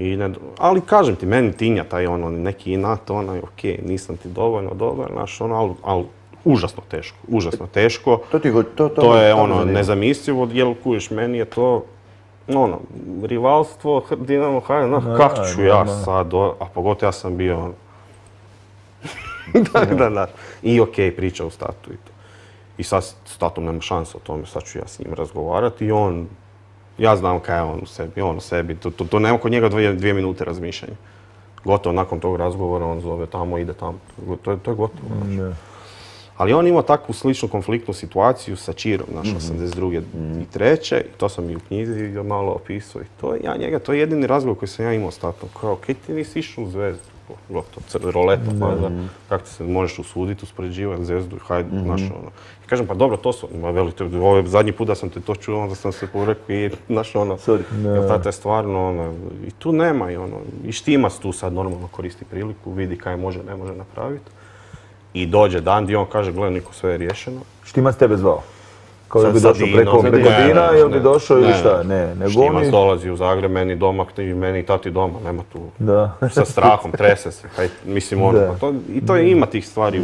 Ali kažem ti, meni tinja taj neki inat, okej, nisam ti dovoljno dobar, znaš, ali užasno teško. To je nezamislivo, jer kužiš, meni je to, rivalstvo, Dinamo Hajduk, kako ću ja sad, a pogotovo ja sam bio, da. I okej, priča o Statu i to. I sad s Tatom nema šansa o tome, sad ću ja s njim razgovarati i ja znam kaj je on u sebi, to nema kod njega 2 minute razmišljanja. Gotovo, nakon tog razgovora on zove tamo, ide tamo, to je gotovo. Ali on imao takvu sličnu konfliktnu situaciju sa Čirom, naš 82. i 3. I to sam i u knjizi malo opisao i to je jedini razgovor koji sam ja imao s Tatom. Kao, kaj ti nisi išao u Zvezdu? Gotovo, roleta, pa kako ti se možeš usuditi, uspoređivati Zvezdu i Hajduk, znaš, I kažem, pa dobro, to su, ovo je zadnji put da sam te to čuo, onda sam se porekao i, znaš, jer tata je stvarno, i tu nema, i Štimac tu sad normalno koristi priliku, vidi kaj može, ne može napraviti. I dođe dan gdje on kaže, gledaj, Niko, sve je riješeno. Štimac tebe zvao? Kao da bi došao preko Dina ili bi došao ili šta? Ne, Štimac dolazi u Zagreb, meni doma, meni i tati doma, nema tu. Sa strahom, trese se, mislim i to ima tih stvari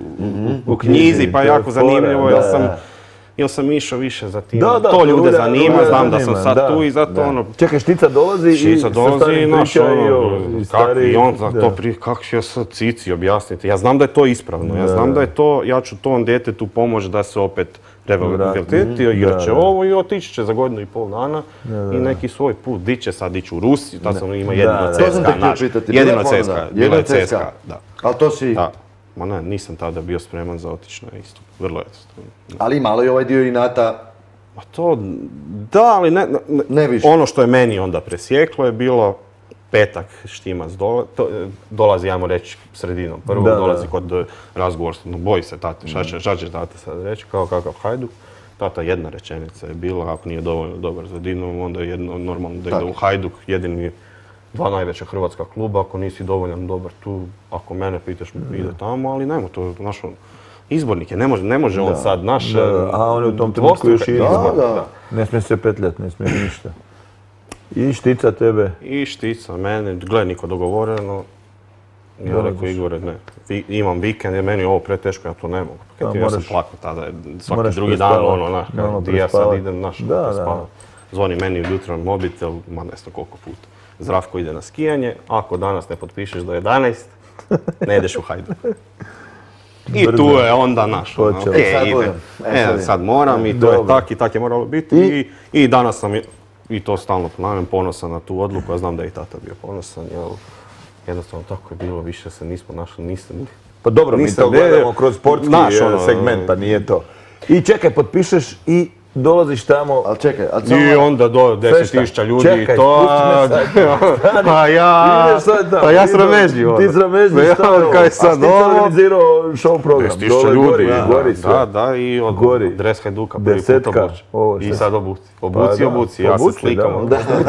u knjizi, pa je jako zanimljivo, jer sam išao više za tim. To ljude zanima, znam da sam sad tu i zato Čekaj, Štica dolazi i sa starim pričaju i stari... I on za to prije, kako ću ja sad Cici objasniti? Ja znam da je to ispravno, ja znam da je to, ja ću tom djetetu pomoći da se opet rehabilitetio, igrat će ovo i otići će za 1,5 godina i neki svoj put. Di će sad ići u Rusiju, tad sam ima jedino CSKA, jedino CSKA, da. Ali to si... Ma ne, nisam tada bio spreman za otići na istup, vrlo jednostavno. Ali malo je ovaj dio inata... Ma to, da, ali ne više. Ono što je meni onda presjeklo je bilo petak Štimac dolazi, ajmo reći, sredinom. Prvo dolazi kod razgovor, boji se tate, šta će tate sad reći, kao kakav Hajduk. Tata jedna rečenica je bila, ako nije dovoljno dobar za Dinamo, onda je normalno da ide u Hajduk, jedini 2 najveća hrvatska kluba, ako nisi dovoljno dobar tu, ako mene pitaš, ide tamo, ali nema to, naš izbornik je, ne može on sad, naš... A on je u tom trenutku još i izbor. Ne smije se petljati, ne smije ništa. I Štica tebe? I Štica, mene, gledaj, Niko, dogovoreno. Ja rekao, Igore, ne, imam vikend, je meni ovo preteško, ja to ne mogu. Ja sam plakao tada, svaki drugi dan, gdje ja sad idem, spavam. Zvoni meni ujutro na mobitel, ma ne znam koliko puta. Zdravko ide na skijanje, ako danas ne potpišeš do 11, ne ideš u Hajduk. I tu je onda naš, sad moram i to je tak je moralo biti i danas sam, i to stalno ponavljam, ponosan na tu odluku, ja znam da je i tata bio ponosan, jer jednostavno tako je bilo, više se nismo našli, nisam... Pa dobro, mi to gledamo kroz sportski segment, pa nije to. I čekaj, potpišeš i dolaziš tamo... Ali čekaj, i onda do 10.000 ljudi i to... Pa ja sramežljivo. Ti sramežljivo stavio, a ti organizirao show program. 10.000 ljudi, da, i od dres Hajduka prvi put obući. I sad obuci, ja se slikam.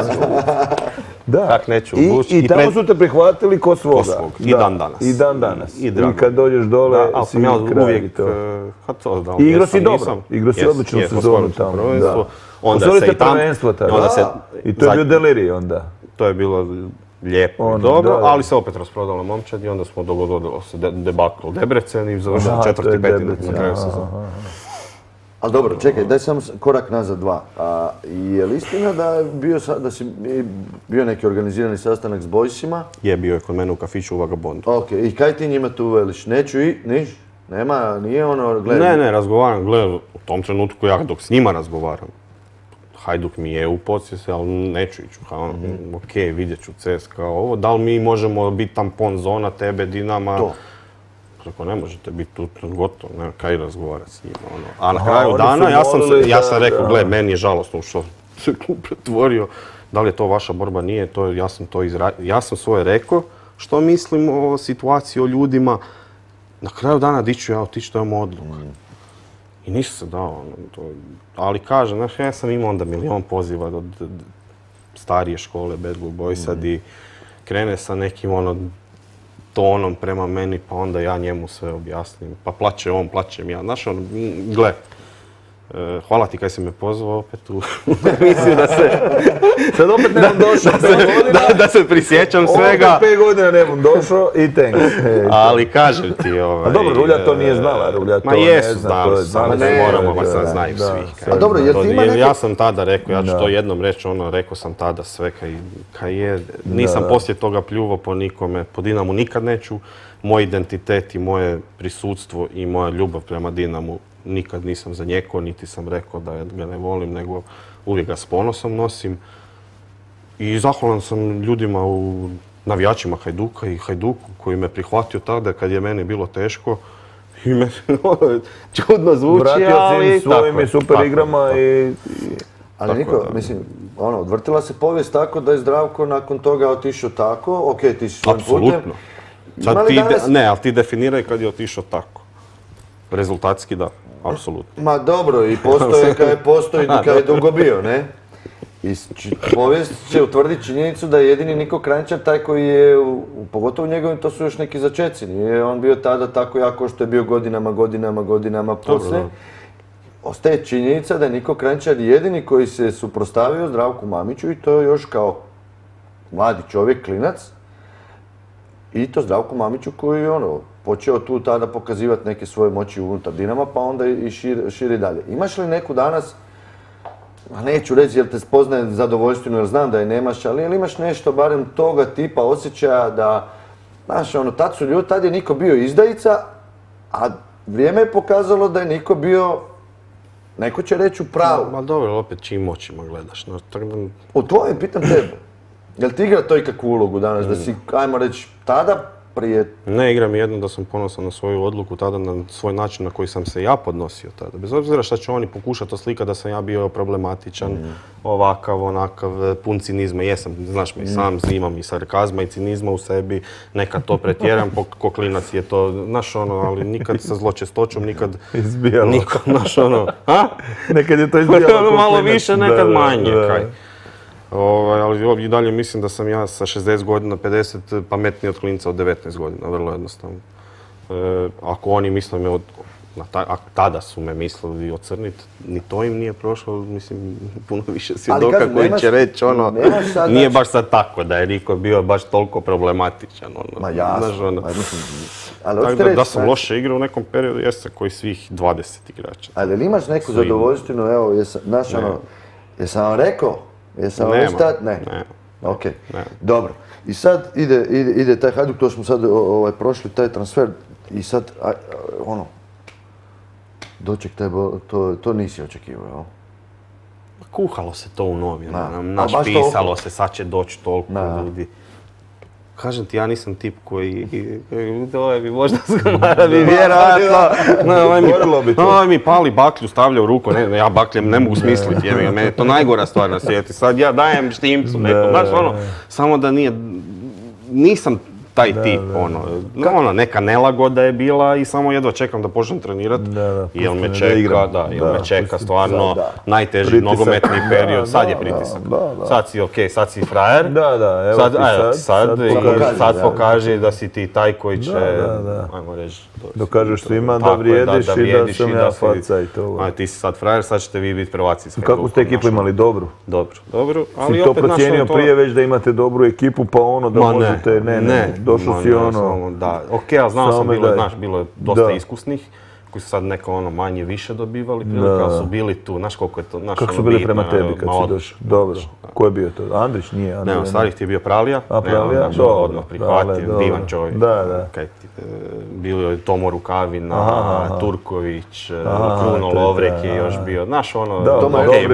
Kak neću obući. I tamo su te prihvatili ko svoga. I dan danas. I dan danas. I kad dođeš dole, si kraj i to. I igrao si dobro, igrao si odličnu sezonu tamo. Osvojili ste prvenstvo tada. I to je bio delirij onda. To je bilo lijepo i dobro, ali se opet rasprodala momčad i onda smo dogodilo se debakl Debrecen i završili 4. i 5. na kraju sezona. Ali dobro, čekaj, daj samo korak nazad 2. Je li istina da si bio neki organizirani sastanak s bojsima? Je, bio je kod mene u kafiću u Vagabondu. Ok, i kaj ti njima tu veliš? Neću i niš? Nema, nije ono, gledaj... Ne, razgovaram, gledaj, u tom trenutku ja dok s njima razgovaram. Hajduk mi je u podsjesi, ali neću ići. Ok, vidjet ću CSKA ovo. Da li mi možemo biti tampon zona tebe, Dinama? To. Ako ne možete biti tu gotovo, ne, kaj razgovarati s njima. A na kraju dana ja sam rekao, gle, meni je žalostno što se klub pretvorio. Da li je to vaša borba, nije to, ja sam svoje rekao što mislim o situaciji, o ljudima. Na kraju dana diću ja otići, to je moj odluk. I nisam se dao, ali kažem, znaš, ja sam imao onda milion poziva od starije škole, Bad Blue Boysa, i krene sa nekim tonom prema meni, pa onda ja njemu sve objasnim. Pa plaće on, plaćem ja. Znaš, gle, Hvala ti kaj si me pozvao opet u emisiju da se... Sad opet ne bom došao 5 godina. Da se prisjećam svega. Opet 5 godina ne bom došao i thanks. Ali kažem ti A dobro, Rulja to nije znala, Rulja to ne zna. Ma ne moramo, sad znaju svi. A dobro, jel ti ima neke... Ja sam tada rekao, ja ću to jednom reći, rekao sam tada sve kaj je. Nisam poslije toga pljuvao po nikome, po Dinamu nikad neću. Moj identitet i moje prisutstvo i moja ljubav prema Dinamu nikad nisam zanijekao, niti sam rekao da ga ne volim, nego uvijek ga s ponosom nosim. I zahvalan sam ljudima, navijačima Hajduka i Hajduku koji me prihvatio tada kad je meni bilo teško. I me čudno zvuči, ali tako. Vratio si svojim i super igrama i... Ali Niko, mislim, odvrtila se povijest tako da je Zdravko nakon toga otišao tako, okej, ti si svojim putem. Apsolutno. Ne, ali ti definiraj kad je otišao tako. Rezultatski da, apsolutno. Ma dobro, i postoje kad je dugo bio, ne? I povijest će utvrditi činjenicu da je jedini Niko Kranjčar taj koji je, pogotovo njegovim, to su još neki začeci. Nije on bio tada tako jako što je bio godinama poslije. Ostaje činjenica da je Niko Kranjčar jedini koji se suprotstavio Zdravku Mamiću i to još kao mladi čovjek, klinac. I to Zdravku Mamiću koji je počeo tu tada pokazivati neke svoje moći unutar Dinama, pa onda i širi dalje. Imaš li neku danas, neću reći jer te spoznaje zadovoljstveno jer znam da je nemaš, ali imaš nešto barem toga tipa osjećaja da, znaš, tad je Niko bio izdajica, a vrijeme je pokazalo da je Niko bio, neko će reći u pravu. Ma dobro, opet čim očima gledaš. U tvojem, pitam tebe. Jel ti igra to ikakvu ulogu danas, da si, ajmo reći, tada prije... Ne, igram jedno da sam ponosan na svoju odluku tada, na svoj način na koji sam se ja podnosio tada. Bez obzira šta će oni pokušati oslikati da sam ja bio problematičan, ovakav, onakav, pun cinizma. Jesam, znaš me, i sam imam i sarkazma i cinizma u sebi, nekad to pretjeram, ko klinac je to, znaš ali nikad sa zločestoćom, nikad... Izbijalo. Znaš Nekad je to izbijalo. Malo više, nekad manje, kaj. Ali i dalje mislim da sam ja sa 60 godina, 50 pametniji od klinca od 19 godina, vrlo jednostavno. Ako oni misle me, tada su me mislili ocrniti, ni to im nije prošlo, mislim, puno više svjedoka koji će reći nije baš sad tako da je Niko bio baš toliko problematičan. Ma jasno. Da sam loše igrao u nekom periodu, jesam koji svih 20 igrača. Ali imaš neku zadovoljstvenu, evo, jesam vam rekao? Jesam vam stat? Ne. Ok, dobro. I sad ide taj Hajduk, to smo sad prošli taj transfer i sad, doček to nisi očekivao, jel? Kuhalo se to u novinama, našpisalo se, sad će doći toliko ljudi. Kažem ti, ja nisam tip koji, ovaj bi možda zgamara, bi vjerojatno, ovaj mi pali baklju, stavlja u ruku, ja baklje ne mogu smisliti, meni je to najgora stvar na svijetu. Sad ja dajem štimcu nekom, znaš samo da nisam taj tip, neka nelagoda je bila i samo jedva čekam da počnem trenirati, jer me čeka stvarno najteži nogometni period, sad je pritisak. Sad si okej, sad si frajer, sad pokaži da si ti taj koji će, ajmo reći, dokažeš svima da vrijediš i da sam ja faca i to. Ti si sad frajer, sad ćete vi biti prvaci. Kako ste ekipu imali? Dobru? Dobru. Si to procijenio prije već da imate dobru ekipu pa da možete, došao si Da, okej, ali znao sam, bilo je dosta iskusnih, koji su sad neko manje više dobivali prilike, ali su bili tu, znaš koliko je to, znaš kako su bili prema tebi kad si došao? Dobro. Ko je bio to? Andrić nije? Ne, starih ti je bio Pralija. A Pralija? Odmah prihvatio, divan čovjek. Bio je Tomo Rukavina, Turković, Kruno Lovrek je još bio, znaš Dobri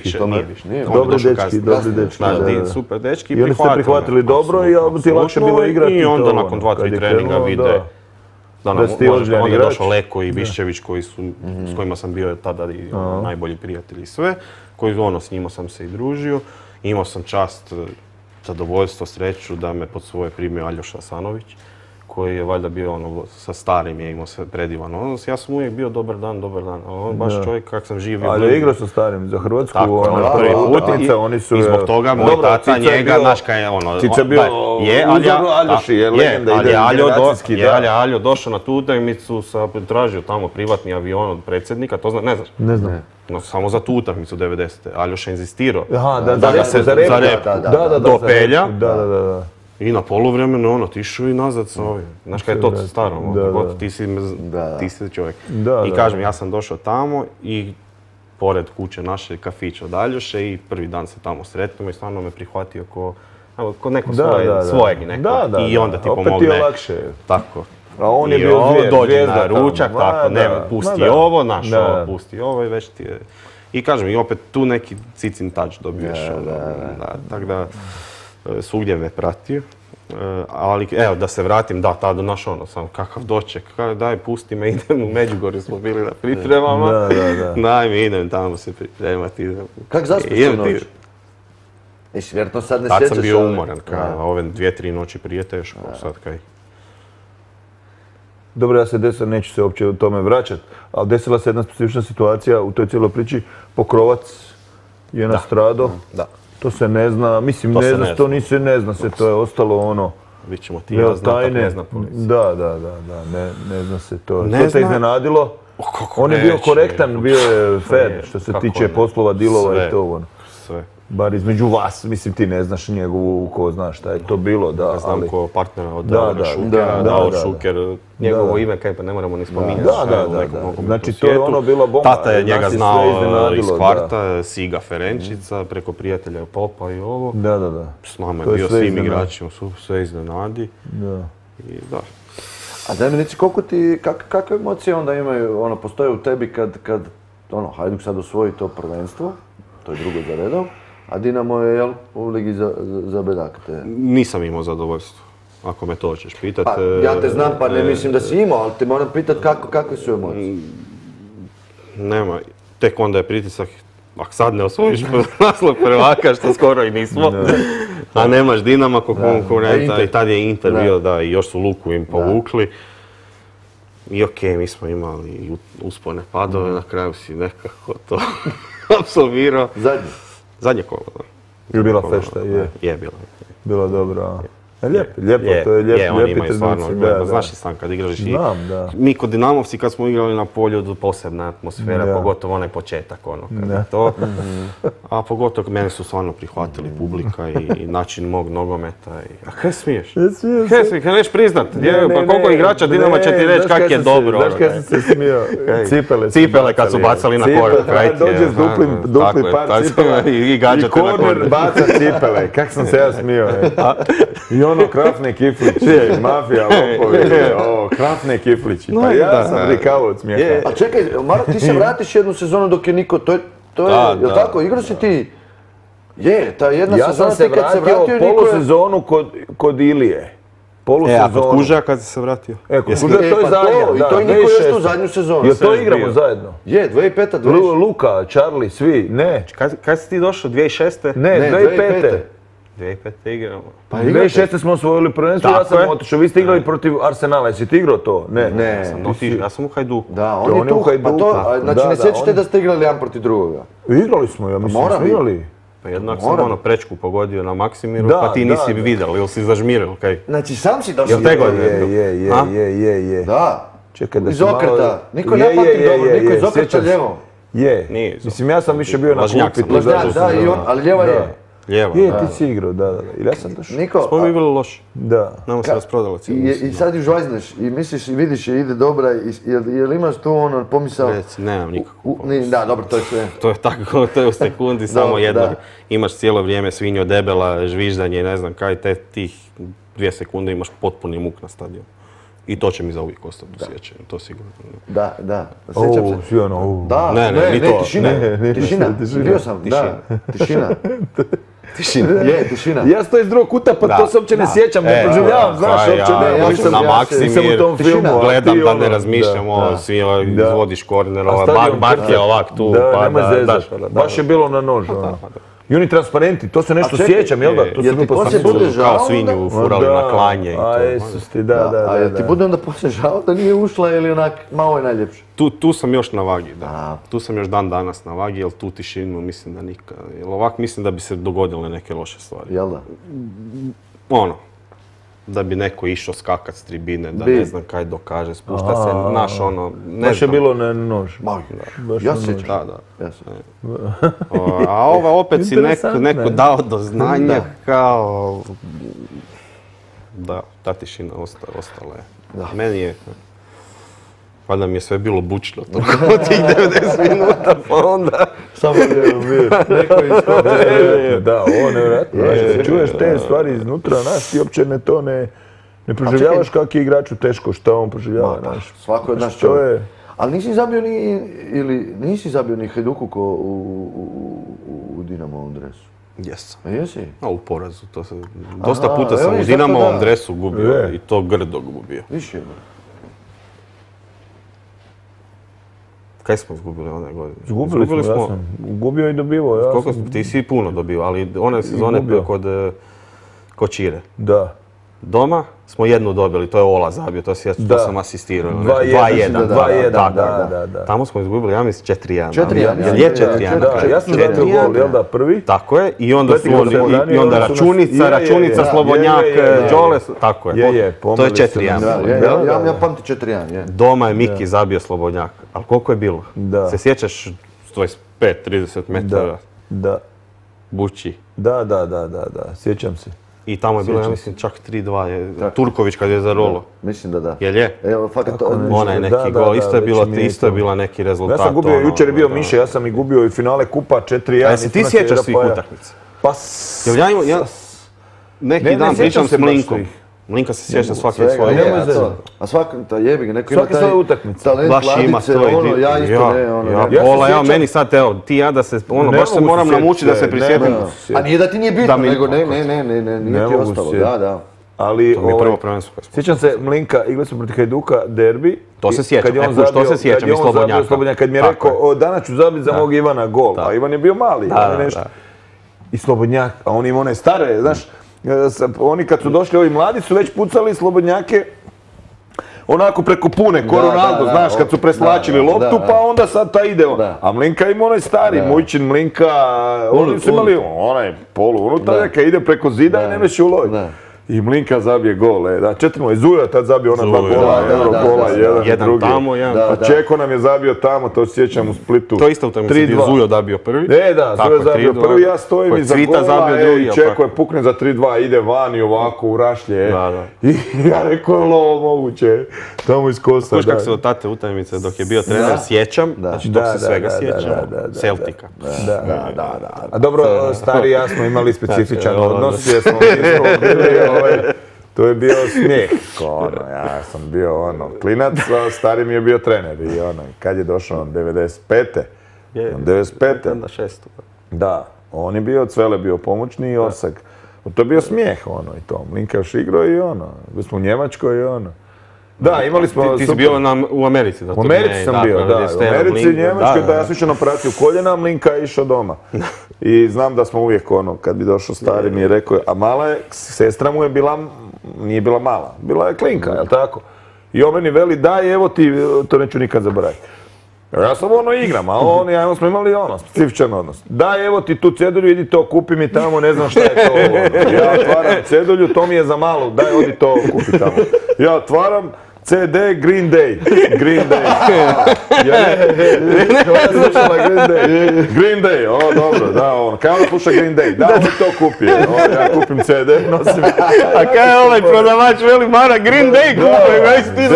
dečki. Super dečki. I oni ste prihvatili dobro i ti lakše bilo igrati. I onda nakon 2-3 treninga vide. Onda je došao Leko i Biščević s kojima sam bio tada i najbolji prijatelji i sve. S njima sam se i družio. Imao sam čast, zadovoljstvo, sreću da me pod svoje primio Aljoša Asanović, koji je valjda bio ono, sa starim je imao sve predivan odnos. Ja sam uvijek bio dobar dan, ali on baš čovjek kak sam živio. Ali je igrao sa starim za Hrvatsku, tako, prvi putica, oni su... I zbog toga moj tata njega, znaš kaj je ono... Cica je bio uzor Aljoši, je legenda, ide generacijski, da. Ali je Aljo došao na tu utakmicu, tražio tamo privatni avion od predsjednika, to ne znaš? Ne znam. No, samo za tu utakmicu 90. Aljoša inzistirao da se za repu dopelja. Da. I na poluvremenu ono, tišu i nazad sa ovim. Znaš kaj je to staro, ti si čovjek. I kažem, ja sam došao tamo i pored kuće naše kafić od Aljoše i prvi dan se tamo sretnemo i stvarno me prihvatio ko neko svojeg neko. I onda ti pomogne. Opet ti je lakše. Tako. A on je bio dođi na ručak, tako, pusti ovo, pusti ovo i već ti je... I kažem, i opet tu neki cicin touch dobiješ. Tako da, svugdje me pratio. Ali evo, da se vratim, da, tada naš ono, sam kakav doček, daj pusti me, idem u Međugorju, smo bili na pripremama. Daj mi, idem tamo se pripremati. Kak zaspiš tu noć? Vjerojatno sad ne sjećaš. Tad sam bio umoran, ove 2-3 noći prije teško, sad kaj. Dobro, ja se desila, neću se uopće o tome vraćati, ali desila se jedna specifična situacija u toj cijeloj priči. Pokrovac je nastradao. Da. To se ne zna, mislim, ne zna se, to je ostalo ono... Vi ćemo ti ja znat, tako ne zna policija. Da, ne zna se to. Što te iznenadilo? On je bio korektan, bio je fair što se tiče poslova, dilova i to ono. Sve. Bar između vas, mislim ti ne znaš njegovu, ko znaš šta je to bilo, da, ali... Znam ko partnera od Davora Šukera, Davor Šuker, njegovo ime, kaj pa ne moramo ni spominjati. Da. Znači to je ono bila bomba. Tata je njega znao iz kvarta, Siga Ferenčica, preko prijatelja Popa i ovo. Da. S nama je bio svim igračima, sve iznenadi. Da. A daj mi reći, kakve emocije onda imaju, postoje u tebi kad Hajduk sad osvoji to prvenstvo, to je drugo za redom, a Dinamo je u Ligi za bedak. Nisam imao zadovoljstvo, ako me to hoćeš pitat. Pa, ja te znam, pa ne mislim da si imao, ali te moram pitat kakve su emocije. Nema, tek onda je pritisak, ako sad ne osvojiš naslov prvaka, što skoro i nismo, a nemaš Dinama kao konkurenta i tad je Inter bio, da, i još su Luku im povukli. I okej, mi smo imali uspone padove, na kraju si nekako to apsolvirao. Zadnje kolo, da. Je bila fešta? Je bila. Bila dobra. Lijepo, to je lijepi oni imaju stvarno, znaš i sam kad igraš i... Mi kod Dinamovci kad smo igrali na polju, posebna atmosfera, pogotovo onaj početak, kada je to. A pogotovo mene su stvarno prihvatili publika i način mog nogometa. A kaj smiješ? Kaj neš priznat? Pa koliko igrača Dinama će ti reći kak je dobro. Znaš kaj sam se smio? Cipele kad su bacali na korak. Dođe s dupli par cipela i gađate na korak. I korner baca cipele. Kak sam se ja smio. Krafne kiflići, mafija, lopovi, krafne kiflići, pa ja sam rikao od smijeha. A čekaj, ti se vratiš jednu sezonu dok je niko, to je, jel' tako, igrao si ti? Ta jedna sezona ti kad se vratio niko je... Ja sam se vratio polusezonu kod Ilije. A kod Kuža kad si se vratio? Kod Kuža to je zadnja, i to je niko još tu zadnju sezonu. Jel to igramo zajedno? 2005. 2006. Luka, Charlie, svi, ne. Kad si ti došao, 2006? Ne, 2005. 2005. igramo. Pa 2006. smo osvojili prvenstvo, ja sam otišao, vi ste igrali protiv Arsenala, jesi ti igrao to? Ne. Ja sam u Hajduku. Da, on je tu, pa to, znači ne sjećate da ste igrali jedan protiv drugoga? Igrali smo, ja mislim da smo igrali. Pa jednak sam prečku pogodio na Maksimiru, pa ti nisi vidjel, ili si zažmiril, kaj? Znači sam si došao? Jel te godine? Je. Da. Čekaj da iz okreta. Niko ne pamti dobro, niko iz okreta lijevo. Je. Mislim, ja sam više bio na klupi. Da, ali lijeva je. Lijeva. Ti si igrao, da. I ja sam došao. Niko, smo mi bili loši. Da. Nama se rasprodala cijelu. I sad još žvajzneš i misliš i vidiš je ide dobra, jel imaš tu pomisao? Reci, nemam nikakvu pomisao. Da, dobro, to je sve. To je tako, to je u sekundi samo jedno. Imaš cijelo vrijeme svinjo debela, žviždanje, ne znam kaj, tih 2 sekunde imaš potpuni muk na stadionu. I to će mi zauvijek ostati u sjećanju, to sigurno. Da, sjećam se. Svi ono, Da, ne, tišina, bio sam, da, tišina. Tišina. Ja stojim iz drugog kuta, pa to se uopće ne sjećam, ne proživljavam, znaš, uopće ne. Ja sam na Maksimir, gledam da ne razmišljam, svi izvodiš korner, Bart je ovak tu, pa da. Baš je bilo na nož. I oni transparenti, to se nešto sjećam, jel da? To su mi poslije bude žao kao svinju furali na klanje i to. A Jesus ti, da. A jel ti bude onda poslije žao da nije ušla ili onak malo je najljepše? Tu sam još na vagi, da. Tu sam još dan danas na vagi, jer tu tišinu mislim da nikad. Jer ovak mislim da bi se dogodile neke loše stvari. Jel da? Ono, da bi neko išao skakat s tribine, da ne znam kaj dokaže, spušta se, naš ono, ne znam. Baš je bilo na nož. Ja se sjećam. Da. A ova opet si neko dao do znanja kao... Da, ta tišina ostala je. Meni je... Valjda mi je sve bilo bučno od tih 90 minuta, pa onda... Samo je mir, neko iskoče. Da, ovo nevjerojatno. Čuješ te stvari iznutra, znaš, ti uopće ne proživljavaš kak je igraču teško, što on proživljava, znaš. Svako je naš čovjek. Ali nisi zabio ni Hajduku ko u Dinamovom dresu? Jesam. A jesi? U porazu, to se... Dosta puta sam u Dinamovom dresu gubio i to grdo gubio. Više. Kaj smo izgubili one godine? Izgubili smo, ja sam gubio i dobivao. Koliko ti si puno dobio, ali one sezone kod Čire. Da. Doma smo jednu dobili, to je Ola zabio, to sam asistirao. 2-1, da. Tamo smo izgubili, ja mislim 4-1. 4-1. Jel je 4-1? Da, ja sam zabio gol, jel da, prvi? Tako je, i onda su Računica, Slobodnjak, Đole, tako je. To je 4-1. Ja pamtim 4-1. Doma je Miki zabio Slobodnjak, ali koliko je bilo? Se sjećaš 25-30 metara? Da. Bući. Da, sjećam se. I tamo je bilo, ja mislim, čak 3-2. Turković kad je zarolo. Mislim da da. Jel je? Evo, fakat onaj neki gol, isto je bila neki rezultat. Ja sam gubio, jučer je bio Miše, ja sam i gubio i finale kupa 4-1. A jesi ti sjećaš svih utakmica? Pa... Neki dan pričam s Mlinkom. Mlinka se sjeća svake svoje. A svaka, jebi ga, neko ima taj talent kladice, ja isto ne, Pola, meni sad, evo, ti ja da se, baš se moram namučiti da se prisjetim. A nije da ti nije bitno, nego nije ti ostalo, da. Ali, to mi je prvo prvenstvo. Sjećam se Mlinka, igrali smo protiv Hajduka, derbi. To se sjećam, što se sjećam i Slobodnjaka. Kad mi je rekao, danas ću zabiti za mog Ivana gol, a Ivan je bio mali. I Slobodnjak, a on ima one stare, znaš, oni kad su došli, ovi mladi su već pucali Slobodnjake onako preko pune, ko Ronaldo, znaš, kad su preslačili loptu, pa onda sad ta ide. A Mlinka ima onaj stari, Mujčin, Mlinka, oni su imali onaj polu unutarnjaka, ide preko zida i ne meš uloviti. I Mlinka zabije gol, da, 4-0, i Zujo tad zabio ona 2 gola, Eurogola, jedan drugi. Tamo, jedan. Pa Čeko nam je zabio tamo, to se sjećam u Splitu. To isto u tome gdje Zujo zabio prvi. Da, Zujo zabio prvi, ja stojim iza gola, i Čeko je pukne za 3-2, ide van i ovako u rašlje. I ja rekao, ovo moguće, tamo iz kosa. Kuš kak se od tate utakmice dok je bio trener sjećam, znači dok se svega sjećam, Celtica. A dobro, stari ja smo imali specifičan odnos, jer smo to je bio smijeh, ja sam bio klinac, a stari mi je bio trener i kad je došao 95. Da, on je bio, Cvele bio pomoćni i Orsak. To je bio smijeh i to, Mlinka još igrao i bio smo u Njemačkoj i Da, imali smo... Ti si bio u Americi? U Americi sam bio, da. U Americi i Njemačkoj, da, ja sam išao na operaciju koljena, Mlinka je išao doma. I znam da smo uvijek kad bi došao stari mi je rekao, a mala je, sestra mu je bila, nije bila mala, bila je klinka, jel' tako? I on meni veli, daj, evo ti, to neću nikad zaboraviti. Ja sam igram, a on smo imali specifičan odnos. Daj, evo ti tu cedulju, idi to, kupi mi tamo, ne znam šta je to. Ja otvaram cedulju, to mi je za malo, daj, odi to, kupi tamo. Ja otvaram CD Green Day. Green Day. Ona slušala Green Day. Green Day, dobro, da, kaj ona sluša Green Day? Da, oni to kupi. Ja kupim CD, nosim. A kaj je ovaj prodavač veli, Mara, Green Day kupi, već ti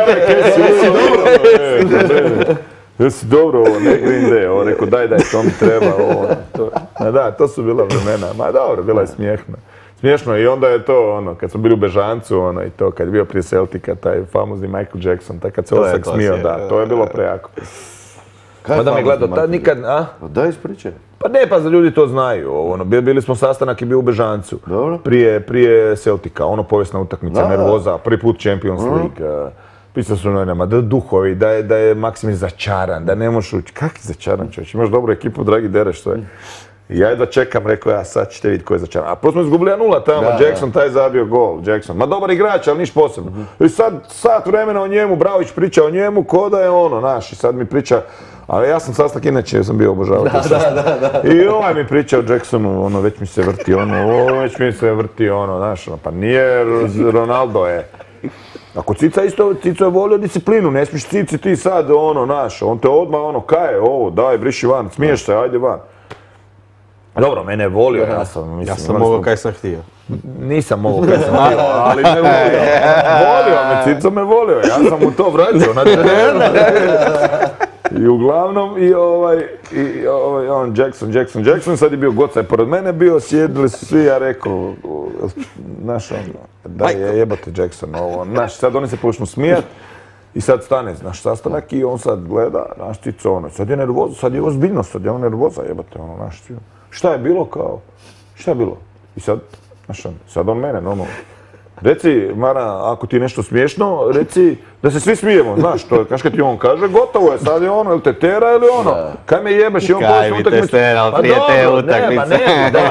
Jesi dobro ovo, ne Green Day, rekao daj, to mi treba, Da, to su bila vremena, ma dobro, bila je smiješna. Smiješno i onda je to kad smo bili u Bežancu i to kad je bio prije Celtica, taj famozni Michael Jackson, tak kad se Orsak smio, da, to je bilo prejako. Pa da me gledao, tad nikad, Da, ispričaj. Pa ne, pa za ljudi to znaju, bili smo sastanak i bio u Bežancu, prije Celtica, povijesna utakmica, nervoza, prvi put Champions League. Pisao su novinama, da duhovi, da je Maksimir začaran, da ne možeš ući. Kak je začaran čovječ? Imaš dobru ekipu, dragi dereš, što je. Ja jedva čekam, rekao ja, sad ćete vidjeti ko je začaran. A prvo smo izgubili 1-0 tamo, Jackson taj zabio gol, Jackson. Ma dobar igrač, ali niš posebno. I sad sat vremena o njemu, Brauić priča o njemu, ko da je ono, naš, i sad mi priča, ali ja sam sastak inače, jer sam bio obožavao. I ovaj mi priča o Jacksonu, ono, već mi se vrti ono, znaš, pa nije Ronaldo je. Ako Cica isto, Cico je volio disciplinu, ne smiješ Cici ti sad, ono, naš, on te odmah, ono, kaj je ovo, daj, briši van, smiješ se, ajde van. Dobro, mene je volio, ja sam mogao kaj sam htio. Nisam mogao kaj sam htio, ali me volio. Volio me, Cico me volio, ja sam mu to vraćao na terenu. I uglavnom, on Jackson, sad je bio Gocaj pored mene, sjedili su svi, ja rekao, znaš ono, daj jebate Jackson, ovo, znaš, sad oni se počnu smijat i sad stane, znaš, sastanak i on sad gleda, znaš, Cico, ono, sad je nervoza, sad je ozbiljno, sad je on nervoza, jebate, ono, znaš, šta je bilo kao, šta je bilo? I sad, znaš, sad on mene, normalno. Reci, Mara, ako ti je nešto smiješno, reci da se svi smijemo, znaš, to je, kaš kad ti on kaže, gotovo je, sad je ono, ili te tera ili ono, kaj me jebeš i on poslije utakmicu. Kaj bi te sterao prije te utakmice.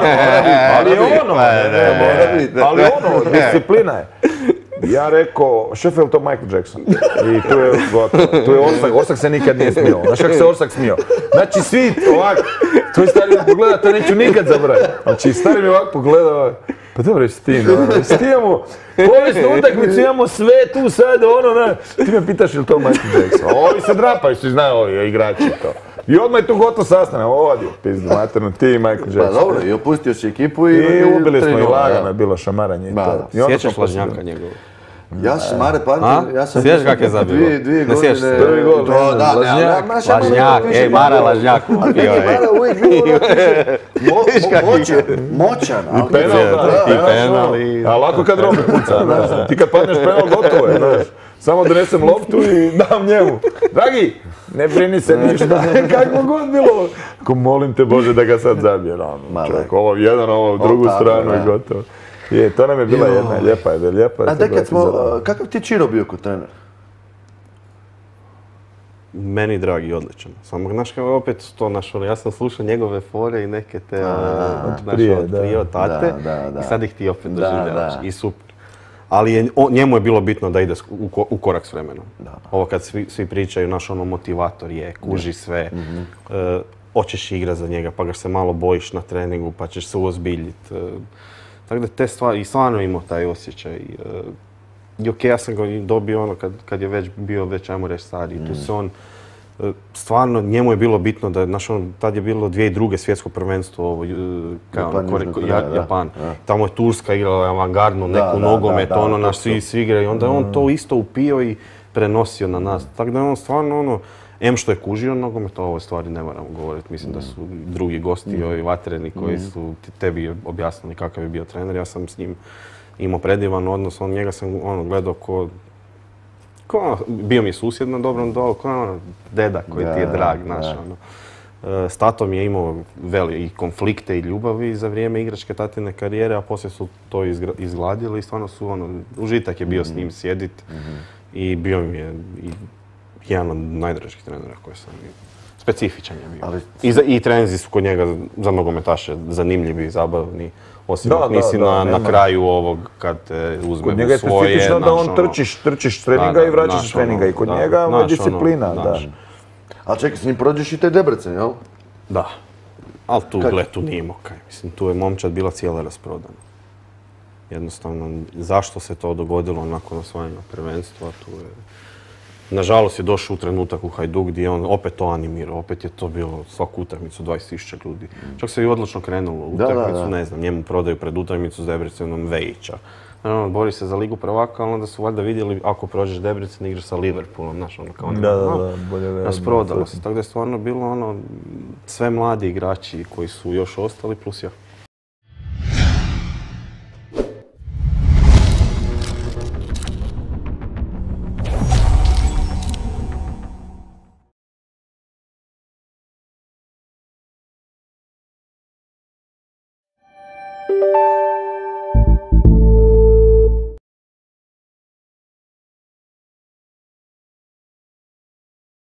Ali ono, disciplina je. Ja rekao, šef, je li to Michael Jackson? I tu je gotovo, tu je Orsak se nikad nije smio, znaš kako se Orsak smio? Znači svi ovako, tvoj stari me pogleda, to neću nikad zaboraviti. Znači stari mi ovako pogleda, pa dobro s tim, s imamo povijesnu utakmicu, imamo sve tu sad, ono, ne. Ti me pitaš je li to Michael Jackson? Ovi se drapaju, svi znaju ovi igrači to. I odmah je tu gotov sastanak, ovdje, pizdu materno, ti i Michael Jackson. Pa dobro, i opustio si ekipu i ubili smo i lagano, je bilo šamaranje i to. Sjećaš Lažnjaka njegovu? Ja sam, Mare, pamtim, ja sam... Sjećaš kak je zabilo? Dvije ne sjećaš se? Prvi gol, Lažnjak, Mara Lažnjak. Mara uvijek bilo moćan. I penal, a lako kad Robi puca, znaš. Ti kad padneš penal, gotovo je, znaš. Samo donesem loptu i dam njemu. Dragi, ne brini se ništa, kako god bilo. Ako molim te Bože da ga sad zabije. Čovjek, ovo jedan, ovo u drugu stranu i gotovo. Je, to nam je bila jedna, lijepa je. A dekad smo, kakav ti Čiro bio kod trener? Meni dragi, odličan. Samo, znaš kako opet to, ja sam slušao njegove fore i neke te prije od tate i sad ih ti opet doživljavaš i super. Ali njemu je bilo bitno da ide u korak s vremenom. Ovo kad svi pričaju, naš ono motivator je, kuži sve, hoćeš igrat za njega pa ga se malo bojiš na treningu pa ćeš se uozbiljiti. Tako da te stvari, i stvarno imao taj osjećaj. I okej, ja sam ga dobio ono kad je već bio, ajmo reći, stariji. Tu se on, stvarno, njemu je bilo bitno da, znaš, tad je bilo 2002. svjetsko prvenstvo, Japan. Tamo je Turska igrala avangardno, neku nogomet, ono, naš svi igraju. I onda je on to isto upio i prenosio na nas. Tako da je on stvarno, ono, što je kužio nogomet, o ovoj stvari ne moramo govoriti. Mislim da su drugi gosti, ovi vatreni koji su tebi objasnili kakav je bio trener. Ja sam s njim imao predivan odnos, njega sam gledao bio mi je susjed na dobrom dolu, deda koji ti je drag, znaš. S tatom je imao i konflikte i ljubavi za vrijeme igračke tatine karijere, a poslije su to izgladili i stvarno su, užitak je bio s njim sjedit i bio mi je jedan od najdražih trenera koje sam imao. Specifičan je bio. I treninzi su kod njega za nogometaše zanimljivi i zabavni. Osim nisi na kraju ovog kad te uzme u svoje. Kod njega je specifično da on trčiš treninga i vraćaš s treninga. I kod njega je disciplina. Ali čekaj, s njim prođeš i te Debrecen, jel? Da. Ali tu nije imao kaj. Mislim, tu je momčad bila cijela rasprodana. Jednostavno, zašto se to dogodilo nakon osvajanja prvenstva, tu je... Nažalost je došao u trenutak u Hajduk gdje je on opet to animirao, opet je to bilo svaku utakmicu 20.000 ljudi. Čak se i odlično krenulo u utakmicu, ne znam, njemu prodaju pred utakmicu s Debrecenom Vejića. Bori se za Ligu prvaka, ali onda su valjda vidjeli ako prođeš Debrecen igraš sa Liverpoolom, znaš, ono kao rasprodalo se. Tako da je stvarno bilo sve mladi igrači koji su još ostali plus ja.